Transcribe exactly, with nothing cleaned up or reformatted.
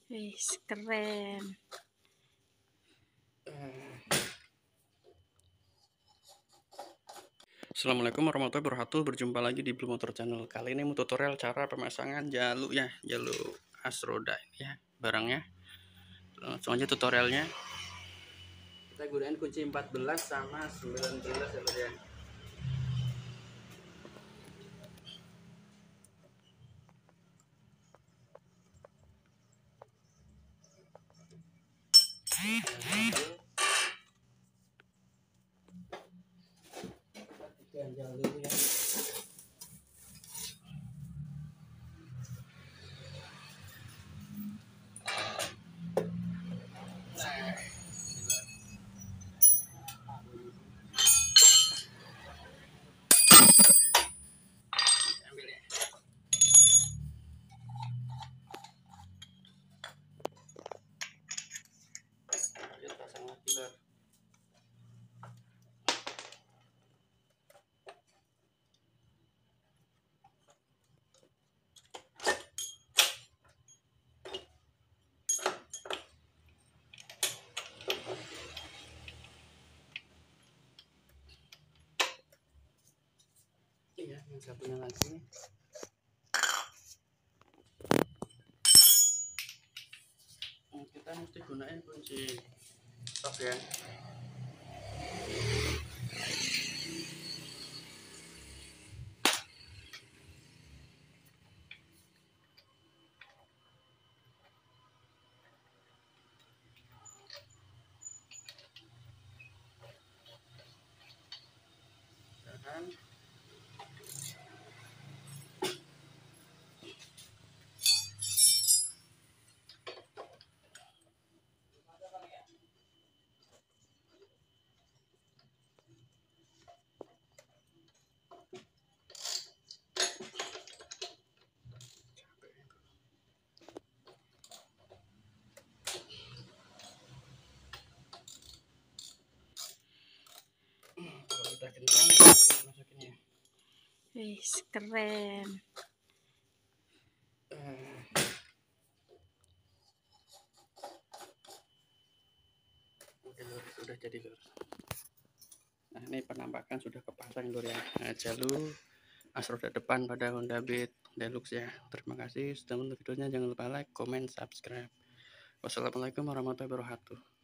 Wih, keren. Assalamualaikum warahmatullahi wabarakatuh. Berjumpa lagi di Blue Motor Channel. Kali ini mau tutorial cara pemasangan jaluk ya, jaluk Asroda ini ya, barangnya. Langsung aja tutorialnya. Kita gunain kunci empat belas sama sembilan belas ya, ya. Jalur dulu ya. Ambil ya. Ayo pasang lagi lah. Iya, yang satunya lagi. Kita mesti gunain kunci stop ya. Tahan. Kalau udah kencang, kita masukin ya. Wih, keren. Uh, Oke lur, sudah jadi lur. Nah ini penampakan sudah kepasang lur ya. Nah, jalur Asroda depan pada Honda Beat Deluxe ya. Terima kasih sudah menonton videonya. Jangan lupa like, comment, subscribe. Wassalamualaikum warahmatullahi wabarakatuh.